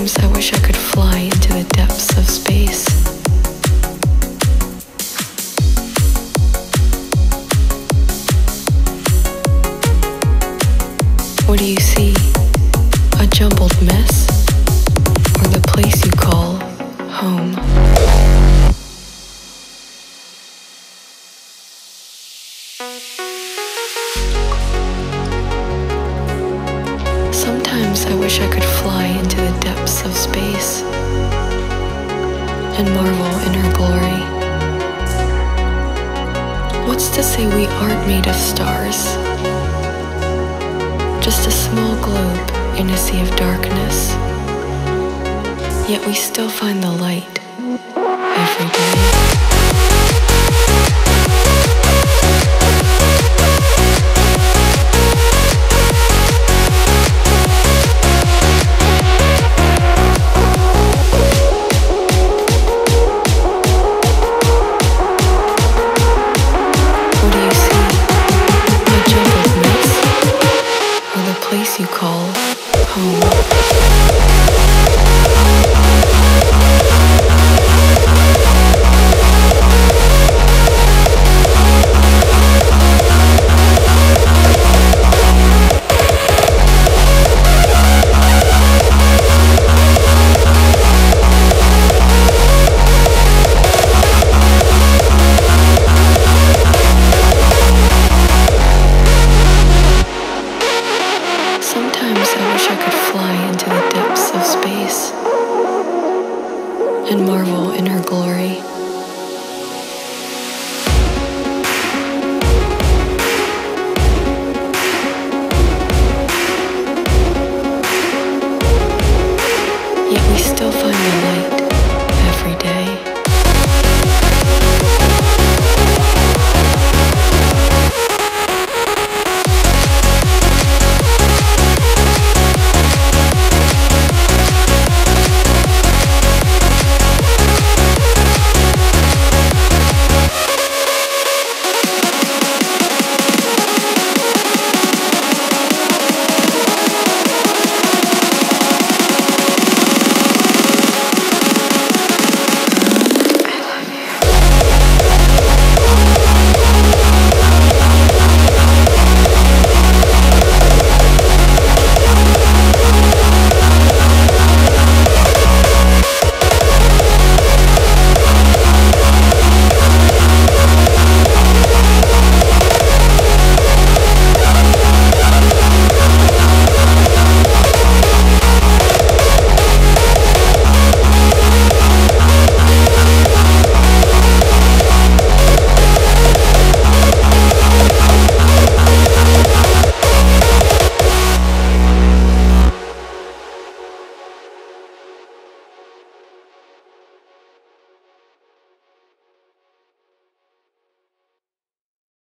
Sometimes I wish I could fly into the depths of space. What do you see? A jumbled mess? Or the place you call home? Sometimes I wish I could fly into the depths of space and marvel in her glory. What's to say we aren't made of stars? Just a small globe in a sea of darkness. Yet we still find the light every day.